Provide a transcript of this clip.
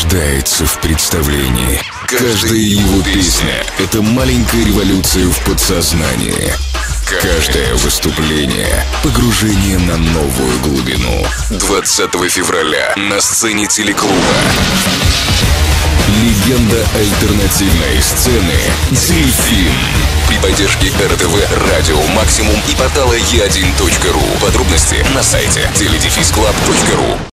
нуждается в представлении. Каждая его песня — это маленькая революция в подсознании. Каждое выступление — погружение на новую глубину. 20 февраля на сцене телеклуба легенда альтернативной сцены Дельфин. При поддержке РТВ, Радио Максимум и портала e1.ru. Подробности на сайте teledefisclub.ru.